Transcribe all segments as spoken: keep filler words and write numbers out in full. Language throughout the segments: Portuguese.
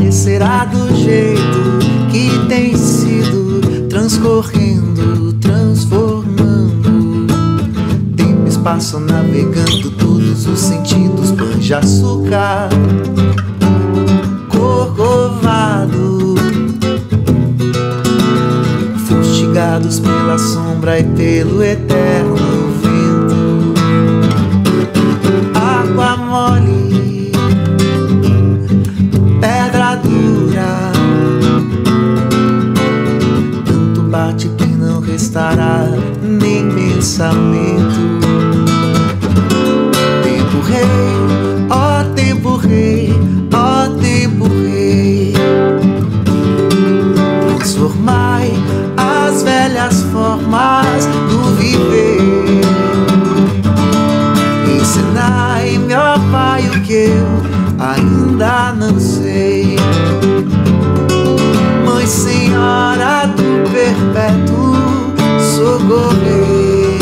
parecerá do jeito que tem sido, transcorrendo, transformando. Tempo e espaço navegando, todos os sentidos, pães de açúcar, corcovado, fustigados pela sombra e pelo eterno vento. Água mole, pedra dura, tanto bate que não restará nem pensamento. Tempo rei, ó tempo rei, ó tempo rei, transformai as velhas formas do viver. Ensinai, meu Pai, o que eu ainda não sei. Mãe Senhora do perpétuo socorrer.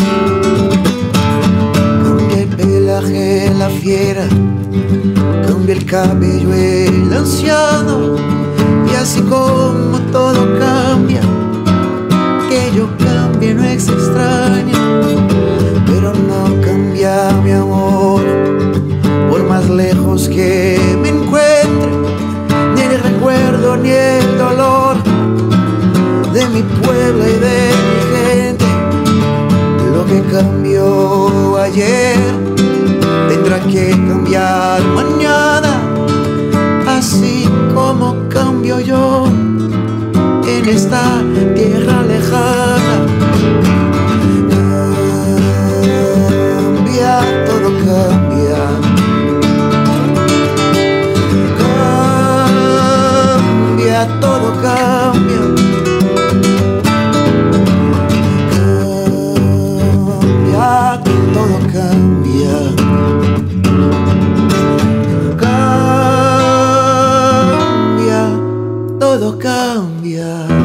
Cambia el pelaje la fiera, cambia el cabello el anciano, y así como todo cambia, que yo cambie no es extraño, pero no cambia mi amor. Por más lejos que me encuentre, ni el recuerdo ni el dolor de mi pueblo y de mi gente. Lo que cambió ayer tendrá que cambiar mañana, así como cambio yo en esta tierra lejana. Cambia, todo cambia. Cambia, todo cambia. Cambia, todo cambia. Cambia, todo cambia.